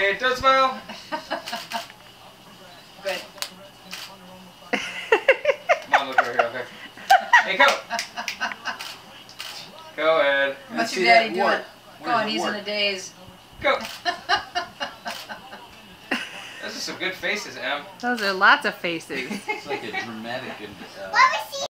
Okay, don't smile. Good. Come on, look over here, okay. Hey, go. Go ahead. What's your daddy doing? Go on, he's in a daze. Go. Those are some good faces, Em. Those are lots of faces. It's like a dramatic.